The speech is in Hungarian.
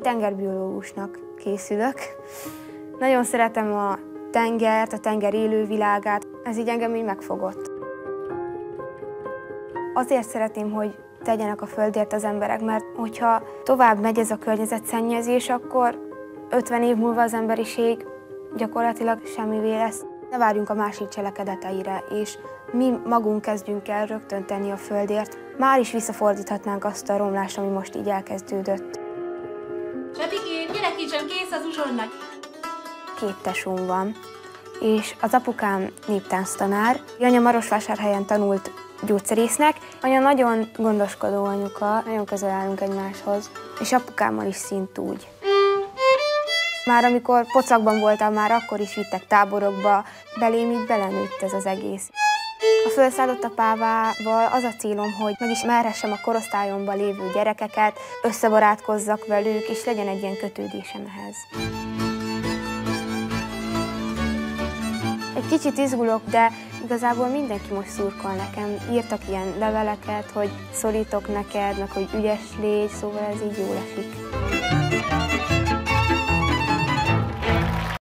tengerbiológusnak készülök. Nagyon szeretem a tengert, a tenger élővilágát, ez így engem így megfogott. Azért szeretném, hogy tegyenek a földért az emberek, mert hogyha tovább megy ez a környezetszennyezés, akkor 50 év múlva az emberiség gyakorlatilag semmivé lesz. Ne várjunk a másik cselekedeteire, és mi magunk kezdjünk el rögtön tenni a földért. Már is visszafordíthatnánk azt a romlást, ami most így elkezdődött. Sebikém, gyere kicsim, kész az uzsonnak! 2 tesóm van, és az apukám néptánctanár. Anya Marosvásárhelyen tanult gyógyszerésznek. Anya nagyon gondoskodó anyuka, nagyon közel állunk egymáshoz, és apukámmal is szintúgy. Már amikor pocakban voltam, már akkor is vittek táborokba, belém így belenőtt ez az egész. A felszállott apával az a célom, hogy megismerhessem a korosztályomban lévő gyerekeket, összebarátkozzak velük, és legyen egy ilyen kötődésem ehhez. Egy kicsit izgulok, de igazából mindenki most szurkol nekem. Írtak ilyen leveleket, hogy szólítok neked, meg hogy ügyes légy, szóval ez így jól esik.